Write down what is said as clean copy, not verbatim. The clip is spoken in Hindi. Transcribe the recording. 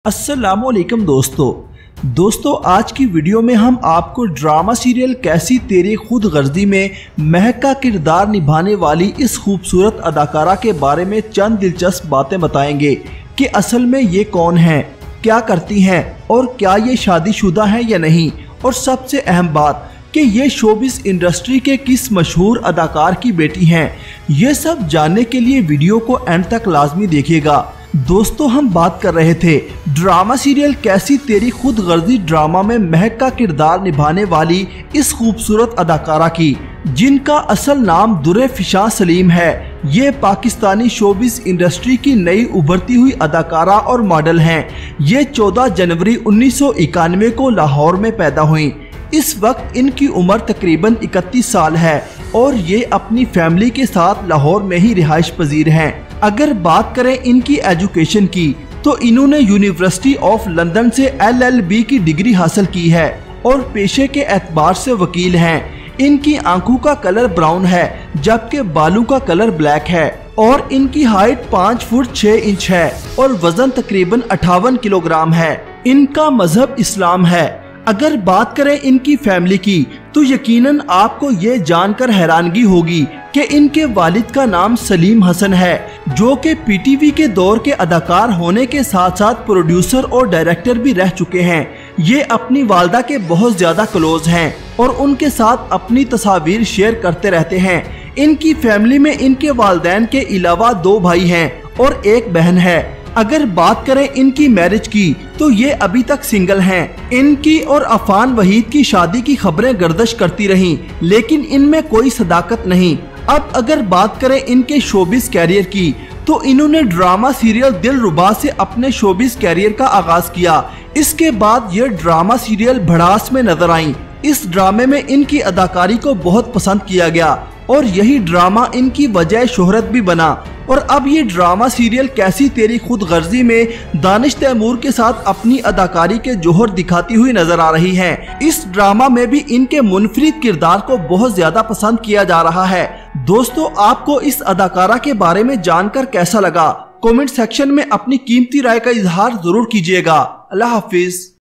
अस्सलामुअलैकुम दोस्तों आज की वीडियो में हम आपको ड्रामा सीरियल कैसी तेरी खुद गर्जी में महक का किरदार निभाने वाली इस खूबसूरत अदाकारा के बारे में चंद दिलचस्प बातें बताएंगे कि असल में ये कौन है, क्या करती हैं और क्या ये शादीशुदा हैं या नहीं, और सबसे अहम बात कि ये शोबिस इंडस्ट्री के किस मशहूर अदाकार की बेटी हैं। ये सब जानने के लिए वीडियो को एंड तक लाजमी देखिएगा। दोस्तों हम बात कर रहे थे ड्रामा सीरियल कैसी तेरी खुद गर्जी ड्रामा में महक का किरदार निभाने वाली इस खूबसूरत अदाकारा की, जिनका असल नाम दुर्र-ए-फिशां सलीम है। ये पाकिस्तानी शोबिस इंडस्ट्री की नई उभरती हुई अदाकारा और मॉडल हैं। ये 14 जनवरी 1991 को लाहौर में पैदा हुई। इस वक्त इनकी उम्र तकरीबन 31 साल है और ये अपनी फैमिली के साथ लाहौर में ही रिहाइश पजीर हैं। अगर बात करें इनकी एजुकेशन की तो इन्होंने यूनिवर्सिटी ऑफ लंदन से LLB की डिग्री हासिल की है और पेशे के एतबार से वकील हैं। इनकी आंखों का कलर ब्राउन है जबकि बालों का कलर ब्लैक है और इनकी हाइट 5 फुट 6 इंच है और वजन तकरीबन 58 किलोग्राम है। इनका मजहब इस्लाम है। अगर बात करें इनकी फैमिली की तो यकीनन आपको ये जानकर हैरानगी होगी कि इनके वालिद का नाम सलीम हसन है, जो कि PTV के दौर के अदाकार होने के साथ साथ प्रोड्यूसर और डायरेक्टर भी रह चुके हैं। ये अपनी वालदा के बहुत ज्यादा क्लोज हैं और उनके साथ अपनी तस्वीर शेयर करते रहते हैं। इनकी फैमिली में इनके वालिदैन के अलावा 2 भाई हैं और 1 बहन है। अगर बात करें इनकी मैरिज की तो ये अभी तक सिंगल हैं। इनकी और अफान वहीद की शादी की खबरें गर्दिश करती रहीं, लेकिन इनमें कोई सदाकत नहीं। अब अगर बात करें इनके शोबिस कैरियर की तो इन्होंने ड्रामा सीरियल दिलरुबा से अपने शोबिस कैरियर का आगाज किया। इसके बाद ये ड्रामा सीरियल भड़ास में नजर आईं। इस ड्रामे में इनकी अदाकारी को बहुत पसंद किया गया और यही ड्रामा इनकी वजह शोहरत भी बना। और अब ये ड्रामा सीरियल कैसी तेरी खुद गर्जी में दानिश तैमूर के साथ अपनी अदाकारी के जोहर दिखाती हुई नजर आ रही हैं। इस ड्रामा में भी इनके मुनफरिद किरदार को बहुत ज्यादा पसंद किया जा रहा है। दोस्तों आपको इस अदाकारा के बारे में जानकर कैसा लगा, कमेंट सेक्शन में अपनी कीमती राय का इजहार जरूर कीजिएगा। अल्लाह हाफिज।